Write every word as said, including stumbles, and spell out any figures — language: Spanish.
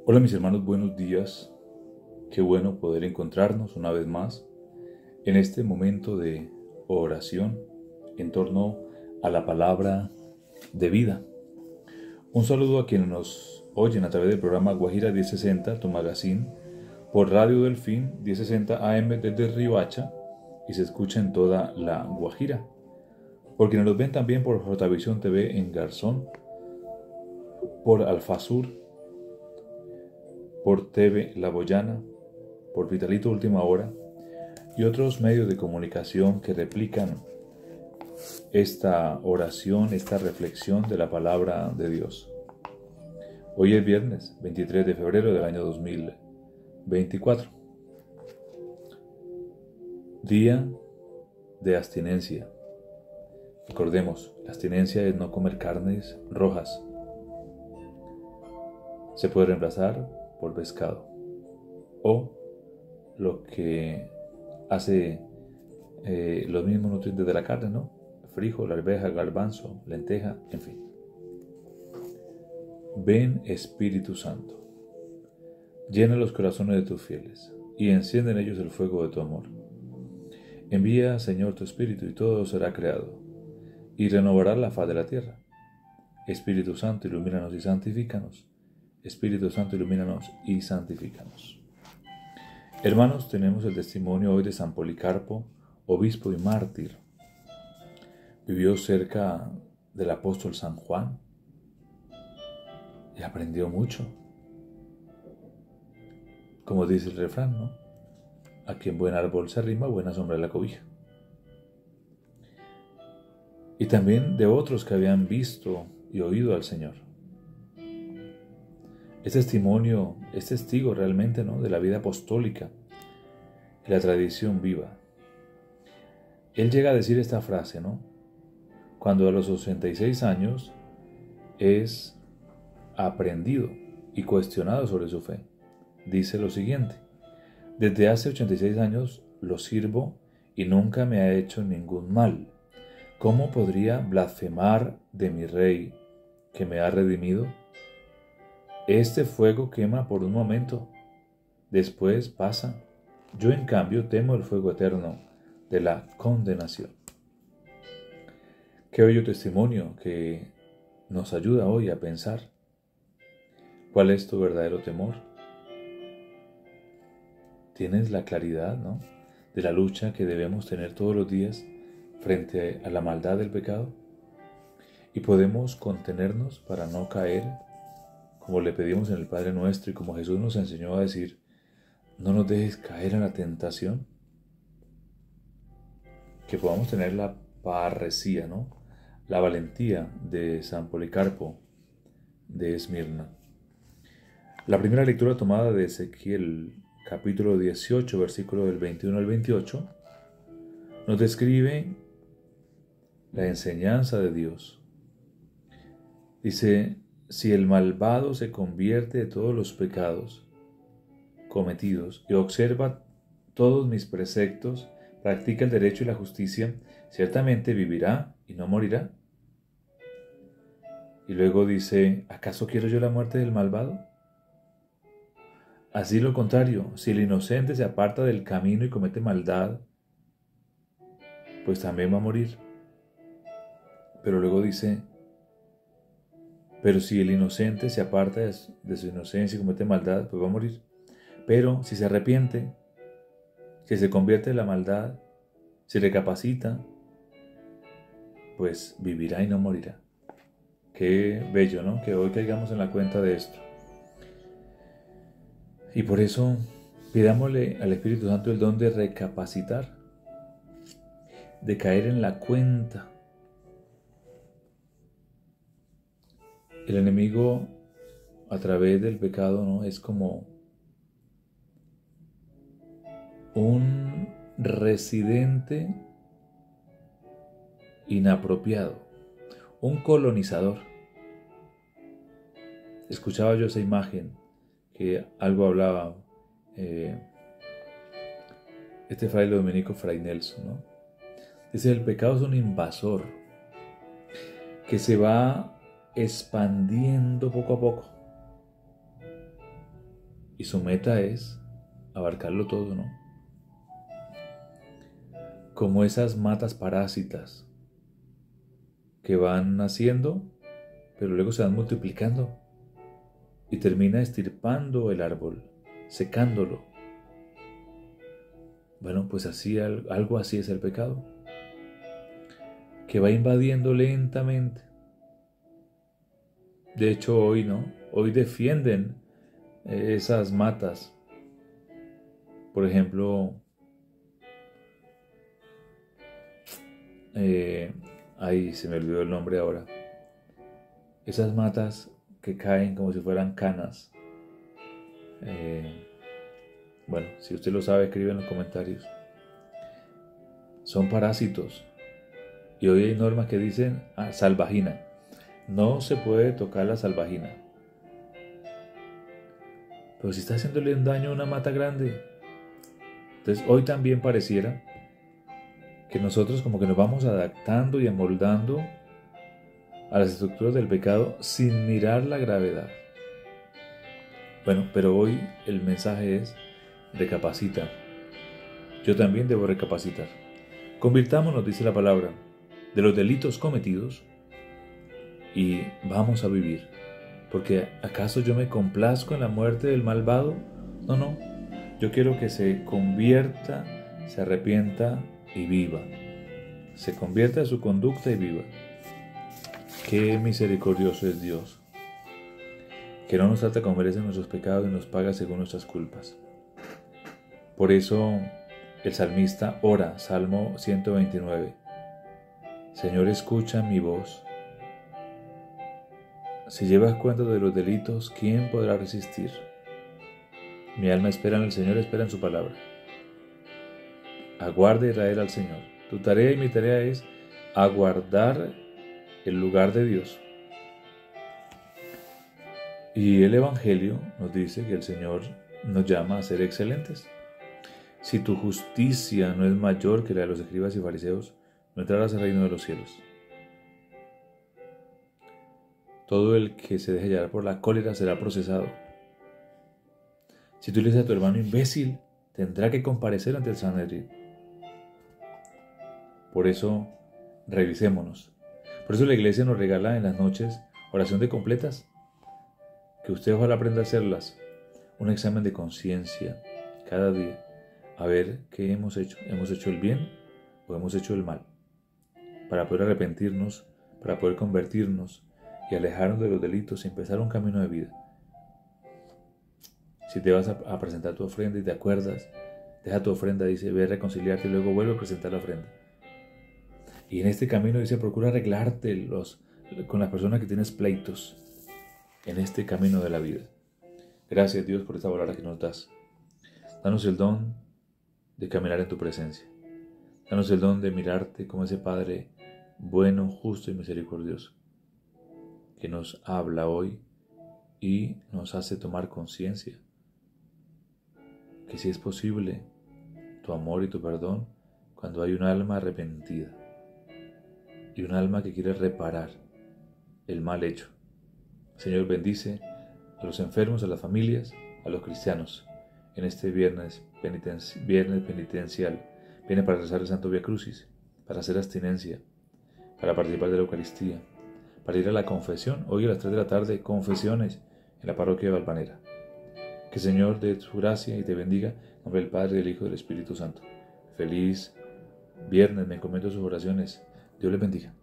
Hola mis hermanos, buenos días. Qué bueno poder encontrarnos una vez más en este momento de oración en torno a la palabra de vida. Un saludo a quienes nos oyen a través del programa Guajira mil sesenta, tu magazine, por Radio Delfín mil sesenta A M desde Riohacha y se escucha en toda la Guajira. Por quienes nos ven también por Jotavisión T V en Garzón, por Alfasur, por T V La Boyana, por Vitalito Última Hora y otros medios de comunicación que replican esta oración, esta reflexión de la palabra de Dios. Hoy es viernes veintitrés de febrero del año dos mil veinticuatro, día de abstinencia. Recordemos, la abstinencia es no comer carnes rojas. Se puede reemplazar por pescado o lo que hace eh, los mismos nutrientes de la carne, ¿no? Frijol, arveja, garbanzo, lenteja, en fin. Ven Espíritu Santo, llena los corazones de tus fieles y enciende en ellos el fuego de tu amor. Envía, Señor, tu Espíritu y todo será creado y renovará la faz de la tierra. Espíritu Santo, ilumínanos y santifícanos. Espíritu Santo, ilumínanos y santifícanos. Hermanos, tenemos el testimonio hoy de San Policarpo, obispo y mártir. Vivió cerca del apóstol San Juan y aprendió mucho. Como dice el refrán, ¿no? A quien buen árbol se arrima, buena sombra la cobija. Y también de otros que habían visto y oído al Señor. Este testimonio es testigo realmente, ¿no?, de la vida apostólica y la tradición viva. Él llega a decir esta frase, ¿no? Cuando a los ochenta y seis años es aprendido y cuestionado sobre su fe. Dice lo siguiente: desde hace ochenta y seis años lo sirvo y nunca me ha hecho ningún mal. ¿Cómo podría blasfemar de mi Rey que me ha redimido? Este fuego quema por un momento, después pasa. Yo en cambio temo el fuego eterno de la condenación. Qué bello testimonio que nos ayuda hoy a pensar. ¿Cuál es tu verdadero temor? ¿Tienes la claridad, ¿no?, de la lucha que debemos tener todos los días frente a la maldad del pecado? Y podemos contenernos para no caer, como le pedimos en el Padre Nuestro y como Jesús nos enseñó a decir: no nos dejes caer en la tentación. Que podamos tener la parresía, ¿no?, la valentía de San Policarpo de Esmirna. La primera lectura tomada de Ezequiel, capítulo dieciocho, versículo del veintiuno al veintiocho, nos describe la enseñanza de Dios. Dice: si el malvado se convierte de todos los pecados cometidos y observa todos mis preceptos, practica el derecho y la justicia, ciertamente vivirá y no morirá. Y luego dice: ¿acaso quiero yo la muerte del malvado? Así lo contrario, si el inocente se aparta del camino y comete maldad, pues también va a morir. Pero luego dice: pero si el inocente se aparta de su inocencia y comete maldad, pues va a morir. Pero si se arrepiente, si se convierte en la maldad, si recapacita, pues vivirá y no morirá. Qué bello, ¿no?, que hoy caigamos en la cuenta de esto. Y por eso pidámosle al Espíritu Santo el don de recapacitar, de caer en la cuenta. El enemigo, a través del pecado, ¿no?, es como un residente inapropiado, un colonizador. Escuchaba yo esa imagen que algo hablaba eh, este fraile dominico, Fray Nelson, ¿no? Dice: el pecado es un invasor que se va expandiendo poco a poco. Y su meta es abarcarlo todo, ¿no? Como esas matas parásitas que van naciendo, pero luego se van multiplicando y termina estirpando el árbol, secándolo. Bueno, pues así, algo así es el pecado, que va invadiendo lentamente. De hecho, hoy, ¿no? Hoy defienden esas matas. Por ejemplo, eh, ahí se me olvidó el nombre ahora. Esas matas que caen como si fueran canas. Eh, bueno, si usted lo sabe, escribe en los comentarios. Son parásitos. Y hoy hay normas que dicen ah, salvajina. No se puede tocar la salvajina. Pero si está haciéndole un daño a una mata grande. Entonces hoy también pareciera que nosotros como que nos vamos adaptando y amoldando a las estructuras del pecado sin mirar la gravedad. Bueno, pero hoy el mensaje es recapacita. Yo también debo recapacitar. Convirtámonos, dice la palabra, de los delitos cometidos y vamos a vivir. Porque ¿acaso yo me complazco en la muerte del malvado? No, no. Yo quiero que se convierta, se arrepienta y viva. Se convierta en su conducta y viva. Qué misericordioso es Dios, que no nos trata como merecen nuestros pecados y nos paga según nuestras culpas. Por eso el salmista ora, Salmo ciento veintinueve. Señor, escucha mi voz. Si llevas cuenta de los delitos, ¿quién podrá resistir? Mi alma espera en el Señor, espera en su palabra. Aguarda Israel al Señor. Tu tarea y mi tarea es aguardar el lugar de Dios. Y el Evangelio nos dice que el Señor nos llama a ser excelentes. Si tu justicia no es mayor que la de los escribas y fariseos, no entrarás al reino de los cielos. Todo el que se deje llevar por la cólera será procesado. Si tú le dices a tu hermano imbécil, tendrá que comparecer ante el Sanedrín. Por eso, revisémonos. Por eso la iglesia nos regala en las noches oración de completas, que usted ojalá aprenda a hacerlas. Un examen de conciencia cada día. A ver qué hemos hecho. ¿Hemos hecho el bien o hemos hecho el mal? Para poder arrepentirnos, para poder convertirnos y alejarnos de los delitos y empezar un camino de vida. Si te vas a, a presentar tu ofrenda y te acuerdas, deja tu ofrenda, dice, ve a reconciliarte y luego vuelve a presentar la ofrenda. Y en este camino dice, procura arreglarte los, con las personas que tienes pleitos en este camino de la vida. Gracias Dios por esta palabra que nos das. Danos el don de caminar en tu presencia. Danos el don de mirarte como ese Padre bueno, justo y misericordioso, que nos habla hoy y nos hace tomar conciencia que si es posible tu amor y tu perdón cuando hay un alma arrepentida y un alma que quiere reparar el mal hecho. Señor, bendice a los enfermos, a las familias, a los cristianos en este viernes, penitenci- viernes penitencial. Viene para rezar el Santo Vía Crucis, para hacer abstinencia, para participar de la Eucaristía, para ir a la confesión. Hoy a las tres de la tarde, confesiones en la parroquia de Valvanera. Que el Señor dé su gracia y te bendiga en nombre del Padre, del Hijo y del Espíritu Santo. Feliz viernes, me encomiendo sus oraciones. Dios les bendiga.